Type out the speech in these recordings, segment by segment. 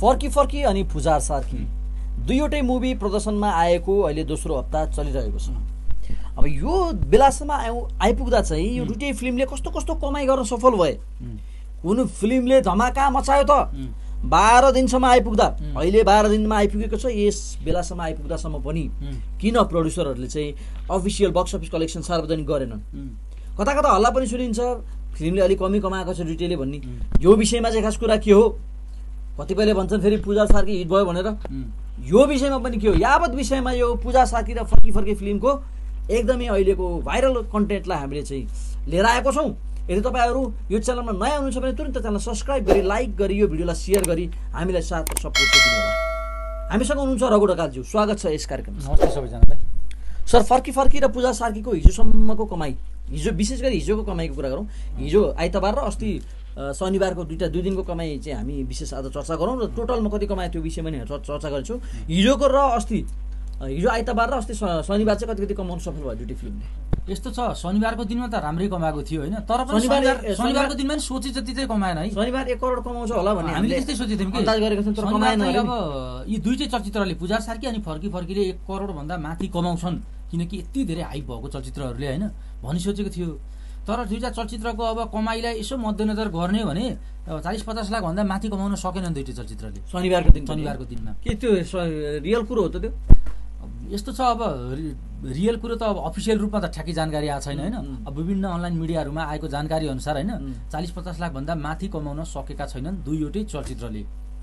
फर्की फर्की अनि पुजार सार्की दुईवटै मुभी प्रदर्शनमा आएको अहिले दोस्रो हप्ता चलिरहेको छ। अब यो बेलासम्म आइपुग्दा चाहिँ यो दुईटै फिल्मले कस्तो कस्तो कमाइ गर्न सफल भए। कुन फिल्मले धमाका मचायो त 12 दिनसम्म आइपुग्दा, अहिले 12 दिनमा आइपुगेको छ। यस बेलासम्म आइपुग्दासम्म पनि किन प्रड्युसरहरूले चाहिँ अफिसियल बक्स अफिस कलेक्सन सार्वजनिक गरेनन्? कता कता हल्ला पनि सुनिन्छ फिल्मले अलिक कमी कमाएको छ दुईटैले भन्ने। यो विषयमा चाहिँ खास कुरा के हो? कतिपयले भन्छन् फेरि पुजार सार्की हिट भयो भनेर। यो विषयमा पनि के हो? यावत विषयमा यो पुजार सार्की र फर्की फर्की फिल्मको एकदमै अहिलेको भाइरल कन्टेन्टलाई हामीले चाहिँ लिएर आएको छौँ। यदि तपाईँहरू यो च्यानलमा नयाँ हुनुहुन्छ भने तुरन्त च्यानल सब्सक्राइब गरी, लाइक गरी, यो भिडियोलाई सेयर गरी हामीलाई साथ सपोर्ट दिनुहोला। हामीसँग हुनुहुन्छ रघु ढकालज्यू, स्वागत छ यस कार्यक्रममा। नमस्ते सबैजनालाई। सर, फर्की फर्की र पुजार सार्कीको हिजोसम्मको कमाइ, हिजो विशेष गरी हिजोको कमाइको कुरा गरौँ। हिजो आइतबार र अस्ति शनिबारको दुई दिनको कमाइ चाहिँ हामी विशेष आज चर्चा गरौँ र टोटलमा कति कमायो त्यो विषयमा नि चर्चा गर्छौँ। हिजोको र अस्ति, हिजो आइतबार र अस्ति शनिबार चाहिँ कति कमाउनु सफल भयो दुईटै फिल्मले? यस्तो छ, शनिबारको दिनमा त राम्रै कमाएको थियो होइन, तर पनि शनिबारको दिनमा नि सोचे जति चाहिँ कमाएन है। शनिबार 1 करोड कमाउँछ होला भन्ने हामीले त्यस्तै सोचेथ्यौँ कि, अन्दाज गरेको थियौँ, तर कमाएन। अब यी दुईटै चलचित्रले पुजार सार्की अनि फर्की फर्कीले 1 करोड भन्दा माथि कमाउँछन्, किनकि यति धेरै हाइप भएको चलचित्रहरूले होइन भनी सोचेको थियो। तर दुईटा चलचित्रको अब कमाइलाई यसो मध्यनजर गर्ने भने 40-50 लाख भन्दा माथि कमाउन सकेनन् दुईटै चलचित्रले शनिबारको दिनमा। के त्यो रियल कुरो हो त? त्यो यस्तो छ, अब रियल कुरो त अब अफिसियल रूपमा त ठ्याक्कै जानकारी आएको छैन होइन। अब विभिन्न अनलाइन मिडियाहरूमा आएको जानकारी अनुसार होइन 40-50 लाख भन्दा माथि कमाउन सकेका छैनन् दुईवटै चलचित्रले।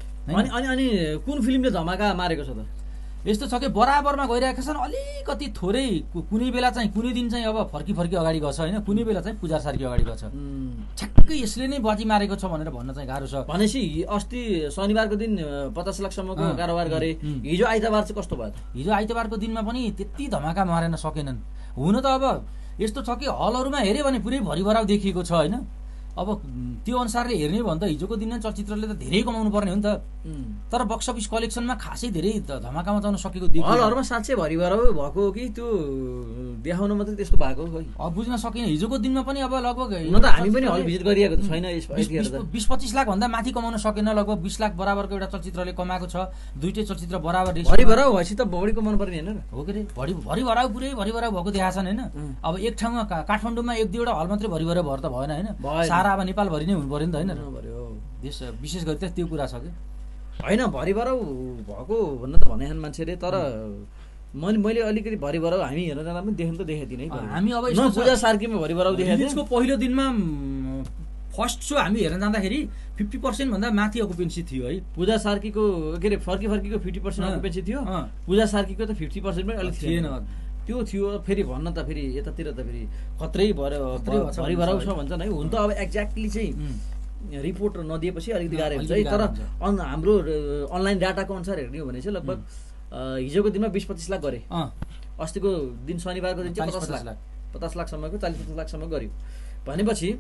अनि कुन फिल्मले धमाका मारेको छ त? यस्तो छ कि बराबरमा गइरहेका छन्, अलिकति थोरै कुनै बेला चाहिँ कुनै दिन चाहिँ अब फर्की फर्की अगाडि गछ होइन, कुनै बेला चाहिँ पुजार सार्की अगाडि गछ। ठ्याक्कै यसले नै बाजी मारेको छ भनेर भन्न चाहिँ गाह्रो छ। भनेपछि अस्ति शनिबारको दिन 50 लाखसम्मको कारोबार गरे, हिजो आइतबार चाहिँ कस्तो भयो त? हिजो आइतबारको दिनमा पनि त्यति धमाका मारेन सकेनन्। हुन त अब यस्तो छ कि हलहरूमा हेऱ्यो भने पुरै भरिभराउ देखिएको छ होइन। अब त्यो अनुसारले हेर्ने हो भने त हिजोको दिनमा चलचित्रले त धेरै कमाउनु पर्ने हो नि त, तर बक्स अफिस कलेक्सनमा खासै धेरै धमाका मचाउन सकेको देखियो। हलहरूमा साँच्चै भरिभराउ भएको हो कि त्यो देखाउन मात्रै त्यस्तो भएको हो? अब बुझ्न सकिन। हिजोको दिनमा पनि अब लगभग हुन त हामी पनि हल भिजिट गरिएको त छैन, 20-25 लाख भन्दा माथि कमाउन सकेन। लगभग 20 लाख बराबरको एउटा चलचित्रले कमाएको छ। दुईटै चलचित्र बराबर भरिभराउ भएपछि त बढी कमाउनु पर्ने होइन र? हो के रे, भरिभराउ पुरै भरिभराउ भएको देखाएको छन् होइन। अब एक ठाउँमा काठमाडौँमा 1-2वटा हल मात्रै भरिभराउ भएर त भएन होइन, सारा अब नेपालभरि नै हुनु पर्यो नि त होइन। देश विशेष गरी त त्यो कुरा छ कि होइन, भरिभराउ भएको भन्न त भने मान्छेले, तर मैले अलिकति भरिभराउ हामी हेर्न जाँदा पनि देख्नु त देखेको थिएँ। हामी अब पुजार सार्कीमा भरिभराउ देखेको थियौँ। पहिलो दिनमा फर्स्ट सो हामी हेर्न जाँदाखेरि 50% भन्दा माथि अकुपेन्सी थियो है। पुजार सार्कीको के अरे फर्की फर्कीको 50% अकुपेन्सी थियो, पुजार सार्कीको त 50% पनि अलिक थिएन। त्यो थियो फेरि भन्न त फेरि यतातिर त फेरि खत्रै भरिभराउ छ भन्छन् है। हुन त अब एक्ज्याक्टली चाहिँ रिपोर्ट नदिएपछि अलिकति गाह्रो हुन्छ है, तर हाम्रो अनलाइन डाटाको अनुसार हेर्ने हो भने चाहिँ लगभग हिजोको दिनमा 20-25 लाख गरे, अस्तिको दिन शनिबारको दिन चाहिँ 50 लाखसम्मको 40-50 लाखसम्म गऱ्यो भनेपछि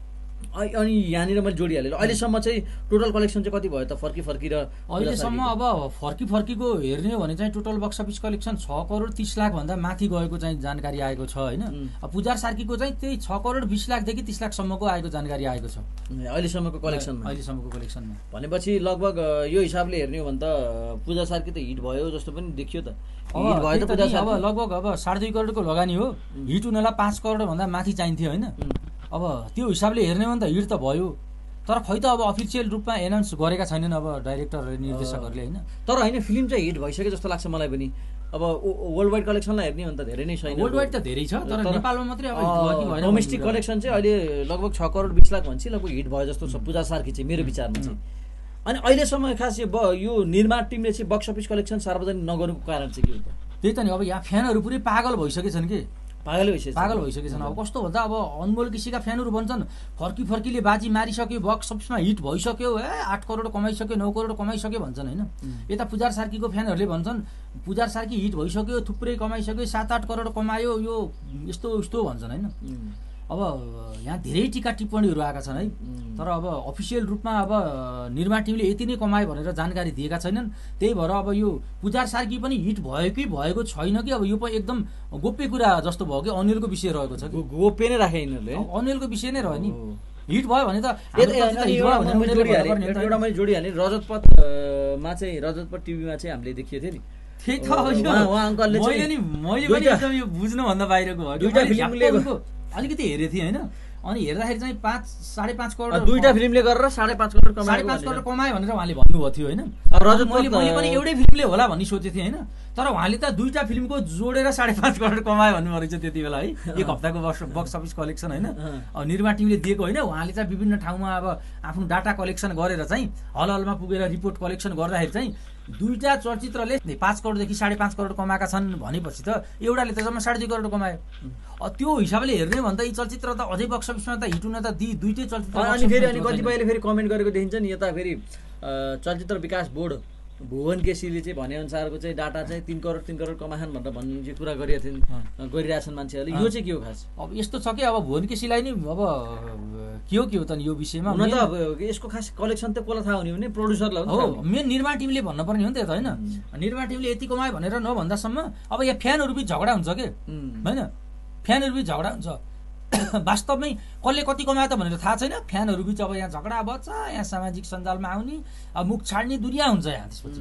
अनि यहाँनिर मैले जोडिहालेँ। अहिलेसम्म चाहिँ टोटल कलेक्सन चाहिँ कति भयो त फर्की फर्की र? अहिलेसम्म अब फर्की फर्कीको हेर्ने हो भने चाहिँ total box office collection 6 crore 30 lakh भन्दा माथि गएको चाहिँ जानकारी आएको छ होइन। अब पुजार सार्कीको चाहिँ त्यही 6 करोड 20 लाखदेखि 30 लाखसम्मको आएको जानकारी आएको छ अहिलेसम्मको कलेक्सनमा। भनेपछि लगभग यो हिसाबले हेर्ने हो भने त पुजार सार्की त हिट भयो जस्तो पनि देखियो त। हिट भयो त पुजार सार्की। अब लगभग अब 2.5 करोडको लगानी हो, हिट हुनलाई 5 करोड भन्दा माथि चाहिन्थ्यो होइन। अब त्यो हिसाबले हेर्ने हो भने त हिट त भयो, तर खै त अब अफिसियल रूपमा एनाउन्स गरेका छैनन् अब डाइरेक्टरहरूले निर्देशकहरूले होइन। तर होइन, फिल्म चाहिँ हिट भइसक्यो जस्तो लाग्छ मलाई पनि। अब वर्ल्ड वाइड कलेक्सनलाई हेर्ने हो भने त धेरै नै छैन, वर्ल्ड वाइड त धेरै छ, तर नेपालमा मात्रै अब डोमेस्टिक कलेक्सन चाहिँ अहिले लगभग 6 करोड 20 लाख भन्छ, लगभग हिट भयो जस्तो छ पुजार सार्की चाहिँ मेरो विचारमा चाहिँ। अनि अहिलेसम्म खास यो निर्माण टिमले चाहिँ बक्स अफिस कलेक्सन सार्वजनिक नगर्नुको कारण चाहिँ के हो त? त्यही त नि, अब यहाँ फ्यानहरू पुरै पागल भइसकेछन् कि, पागल भइसकेछन्। अब कस्तो भन्दा अब अनमोल किसिका फ्यानहरू भन्छन् फर्की फर्कीले बाजी मारिसक्यो, बक्स अफिसमा हिट भइसक्यो, 8 करोड कमाइसक्यो, 9 करोड कमाइसक्यो भन्छन् होइन। यता पुजार सार्कीको फ्यानहरूले भन्छन् पुजार सार्की हिट भइसक्यो, थुप्रै कमाइसक्यो, 7-8 करोड कमायो, यो यस्तो उस्तो भन्छन् होइन। अब यहाँ धेरै टिका टिप्पणीहरू आएका छन् है, तर अब अफिसियल रूपमा अब निर्माण टिमले यति नै कमायो भनेर जानकारी दिएका छैनन्। त्यही भएर अब यो पुजार सार्की पनि हिट भयो कि भएको छैन कि अब यो पनि एकदम गोप्य कुरा जस्तो भयो कि अनिलको विषय रहेको छ। गोप्य नै राखे यिनीहरूले, अनिलको विषय नै रह्यो नि। हिट भयो भने त हाम्रो चलचित्र हिट भयो भने उनीहरूले भन्नुपर्ने हो नि त। एउटा मैले जोडिहालेँ रजतपथमा चाहिँ रजतपथ टिभीमा चाहिँ हामीले देखिएको थियो नि त्यही त उहाँ अङ्कलले मैले पनि एकदम यो बुझ्नुभन्दा बाहिरको हो कि अलिकति हेरेको थिएँ होइन अनि हेर्दाखेरि चाहिँ 5.5 करोड दुईटा फिल्मले गरेर 5.5 करोड कमायो 5.5 करोड कमायो भनेर उहाँले भन्नुभएको थियो होइन मैले पनि एउटै फिल्मले होला भन्ने सोचेको थिएँ होइन तर उहाँले त दुईटा फिल्मको जोडेर 5.5 करोड कमायो भन्नुभएको रहेछ त्यति बेला है एक हप्ताको बक्स अफिस कलेक्सन होइन अब निर्माण टिमले दिएको होइन उहाँले चाहिँ विभिन्न ठाउँमा अब आफ्नो डाटा कलेक्सन गरेर चाहिँ हल हलमा पुगेर रिपोर्ट कलेक्सन गर्दाखेरि चाहिँ दुईटा चलचित्रले 5 करोडदेखि 5.5 करोड कमाएका छन् भनेपछि त एउटाले त जम्मा 2.5 करोड कमायो त्यो हिसाबले हेर्ने भन्दा यी चलचित्र त अझै बक्स अफिसमा त हिट हुन त दुईटै चलचित्र अनि फेरि अनि कतिपयले फेरि कमेन्ट गरेको देखिन्छ नि यता फेरि चलचित्र विकास बोर्ड भुवन केसीले चाहिँ भनेअनुसारको चाहिँ डाटा चाहिँ 3 करोड कमाछन् भनेर भन्ने चाहिँ कुरा गरिरहेछन् मान्छेहरूले यो चाहिँ के हो खास अब यस्तो छ कि अब भुवन केसीलाई नि अब के हो त नि यो विषयमा हुन त अब यसको खास कलेक्सन त कसलाई थाहा हुने भने प्रड्युसरलाई हो मेन निर्माण टिमले भन्नुपर्ने हो नि त होइन निर्माण टिमले यति कमायो भनेर नभन्दासम्म अब यहाँ फ्यानहरू बिच झगडा हुन्छ के होइन फ्यानहरू बिच झगडा हुन्छ वास्तवमै कसले कति कमायो त भनेर थाहा छैन फ्यानहरू बिच अब यहाँ झगडा बच्छ यहाँ सामाजिक सञ्जालमा आउने अब मुख छाड्ने दुनियाँ हुन्छ यहाँ त्यसपछि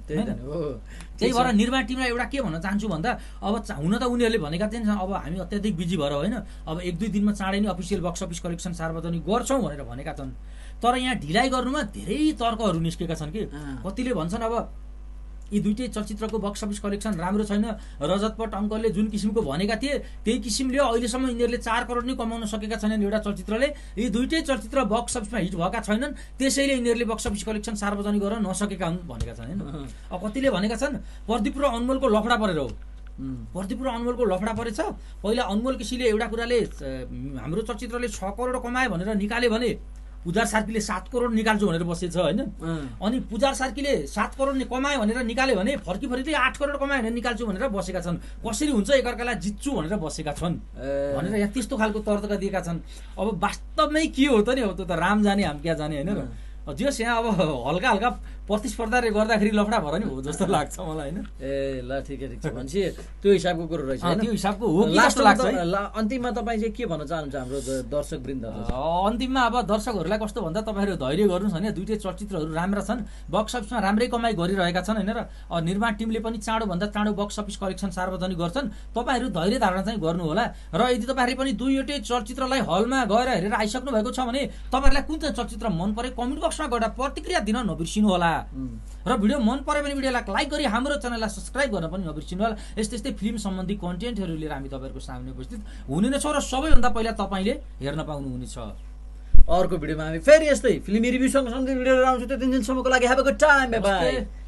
त्यही भएर निर्माण टिमलाई एउटा के भन्न चाहन्छु भन्दा अब हुन त उनीहरूले भनेका थिएन अब हामी अत्याधिक बिजी भएर होइन अब 1-2 दिनमा चाँडै नै अफिसियल बक्स अफिस कलेक्सन सार्वजनिक गर्छौँ भनेर भनेका छन् तर यहाँ ढिलाइ गर्नुमा धेरै तर्कहरू निस्केका छन् कि कतिले भन्छन् अब यी दुईटै चलचित्रको बक्स अफिस कलेक्सन राम्रो छैन रजतपट अङ्कलले जुन किसिमको भनेका थिए त्यही किसिमले अहिलेसम्म यिनीहरूले 4 करोड नै कमाउन सकेका छैनन् एउटा चलचित्रले यी दुईटै चलचित्र बक्स अफिसमा हिट भएका छैनन् त्यसैले यिनीहरूले बक्स अफिस कलेक्सन सार्वजनिक गर्न नसकेका हुन् भनेका छन् होइन अब कतिले भनेका छन् प्रदीप र अनमोलको लफडा परेर हो प्रदीप र अनमोलको लफडा परेछ पहिला अनमोल केसीले एउटा कुराले हाम्रो चलचित्रले 6 करोड कमायो भनेर निकाले भने पुजार सार्कीले 7 करोड निकाल्छु भनेर बसेछ होइन अनि पुजार सार्कीले 7 करोड कमायो भनेर निकाल्यो भने फर्की 8 करोड कमायो भनेर निकाल्छु भनेर बसेका छन् कसरी हुन्छ एकअर्कालाई जित्छु भनेर बसेका छन् भनेर यहाँ त्यस्तो खालको तर्क दिएका छन् अब वास्तवमै के हो त नि अब त्यो त राम जाने हाम क्या जाने होइन र जस यहाँ अब हल्का हल्का प्रतिस्पर्धाले गर्दाखेरि लफडा भएर नि हो जस्तो लाग्छ मलाई होइन ए ल ठिकै छ भनेपछि त्यो हिसाबको कुरो रहेछ त्यो हिसाबको हो कि जस्तो लाग्छ अन्तिममा तपाईँ चाहिँ के भन्न चाहनुहुन्छ हाम्रो दर्शक वृन्दहरूले अन्तिममा अब दर्शकहरूलाई कस्तो भन्दा तपाईँहरू धैर्य गर्नुहोस् होइन दुईटै चलचित्रहरू राम्रा छन् बक्स अफिसमा राम्रै कमाइ गरिरहेका छन् होइन र निर्माण टिमले पनि चाँडोभन्दा चाँडो बक्स अफिस कलेक्सन सार्वजनिक गर्छन् तपाईँहरू धैर्य धारण चाहिँ गर्नु होला र यदि तपाईँहरूले पनि दुईवटै चलचित्रलाई हलमा गएर हेरेर आइसक्नु भएको छ भने तपाईँहरूलाई कुन चाहिँ चलचित्र मन परे कमेन्ट बक्समा गएर प्रतिक्रिया दिन नबिर्सिनु होला र भिडियो मन पर्यो भने भिडियोलाई लाइक गरी हाम्रो च्यानललाई सब्स्क्राइब गर्न पनि नबिर्सिनु होला यस्तै फिल्म सम्बन्धी कन्टेन्टहरू लिएर हामी तपाईँहरूको सामने उपस्थित हुने नै छौँ र सबैभन्दा पहिला तपाईँले हेर्न पाउनुहुनेछ अर्को भिडियोमा हामी फेरि यस्तै फिल्मी रिभ्यूसँग सम्बन्धित भिडियोहरू आउँछ त्यो 3 दिनसम्मको लागि have a good time bye by